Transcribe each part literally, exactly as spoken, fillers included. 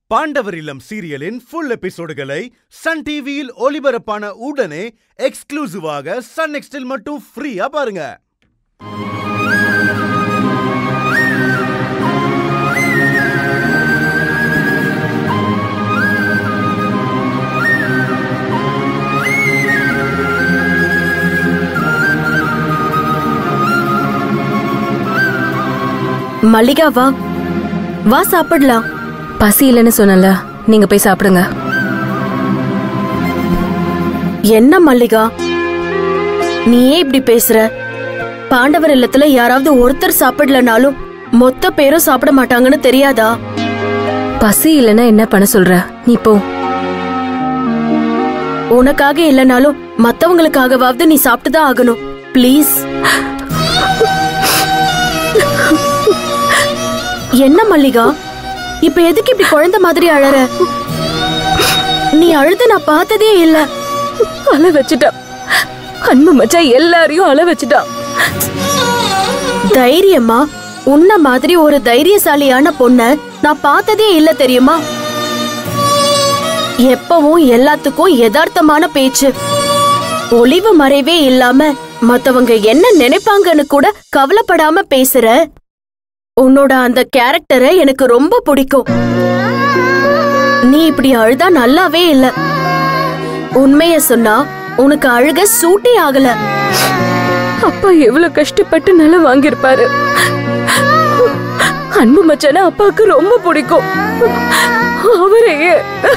பாண்டவர் இல்லம் சீரியலின் full எபிசோடுகளை Sun டிவியில் ஒளிபரப்பான உடனே எக்ஸ்க்ளூசிவாக சன் நெக்ஸ்டில் மட்டும் ஃப்ரீயா பாருங்க. மல்லிகா வா வா சாப்பிடலாம். பசி இல்லைன்னு சொன்னல, நீங்க போய் சாப்பிடுங்க. என்ன மல்லிகா நீயே இப்படி பேசுற? பாண்டவர் இல்லத்துல யாராவது ஒருத்தர் சாப்பிடலனாலும் மொத்த பேரும் சாப்பிட மாட்டாங்கன்னு தெரியாதா? பசி இல்லைன்னா என்ன பண்ண சொல்ற? நீ போ. உனக்காக இல்லனாலும் மத்தவங்களுக்காகவாவது நீ சாப்பிட்டுதான் ஆகணும். பிளீஸ். என்ன மல்லிகா இப்ப எதுக்கு இப்படி குழந்தை மாதிரி அழற? நீ அழுத நான் பார்த்ததே இல்ல. அழ வச்சுட்டா அன்பு மச்சான், எல்லாரையும் அழ வச்சுட்டா. தைரியமா உன்ன மாதிரி ஒரு தைரியசாலியான பொண்ண நான் பார்த்ததே இல்ல தெரியுமா? எப்பவும் எல்லாத்துக்கும் யதார்த்தமான பேச்சு, ஒளிவு மறைவே இல்லாம மத்தவங்க என்ன நினைப்பாங்கன்னு கூட கவலைப்படாம பேசுற. உன்னோட அந்த கேரக்டரை எனக்கு ரொம்ப பிடிக்கும். நீ இப்படி அழுதா நல்லாவே இல்ல. உண்மைய சொன்னா உனக்கு அழுக சூட்டே ஆகல. அப்பா எவ்வளவு கஷ்டப்பட்டு நல்லா வாங்கியிருப்பாரு. அன்பு மச்சான அப்பாவுக்கு ரொம்ப பிடிக்கும். அவரையே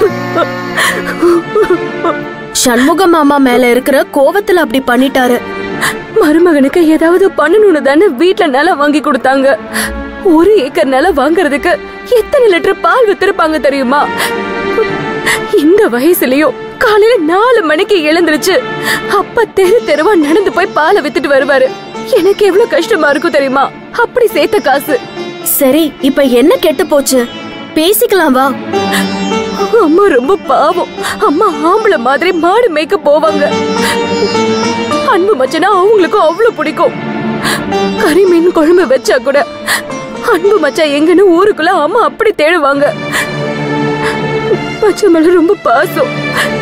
சண்முக மாமா மேல இருக்கிற கோவத்துல அப்படி பண்ணிட்டாரு. மருமகனுக்கு ஏதாவது பண்ணணும்னு தானே வீட்டுல நிலம் வாங்கி கொடுத்தாங்க. ஒரு ஏக்கர் நிலம் வாங்குறதுக்கு எத்தனை லிட்டர் பால் வித்திருப்பாங்க தெரியுமா? இந்த வயசுலயும் காலையில நாலு மணிக்கு எழுந்துருச்சு அப்பா தெரு தெருவா நடந்து போய் பாலை வித்துட்டு வருவாரு. எனக்கு எவ்வளவு கஷ்டமா இருக்கும் தெரியுமா? அப்படி சேர்த்த காசு. சரி, இப்ப என்ன கெட்டு போச்சு? பேசிக்கலாம் வா. அம்மா ரொம்ப பாவம். அம்மா ஆம்பளை மாதிரி மாடு மேய்க்க போவாங்க. அன்பு மச்சனா அவங்களுக்கும் அவ்வளவு பிடிக்கும். கறி மீன் குழம்பு வச்சா கூட அன்பு மச்சா எங்கன்னு ஊருக்குள்ள அம்மா அப்படி தேடுவாங்க. மச்சா மேல ரொம்ப பாசம்.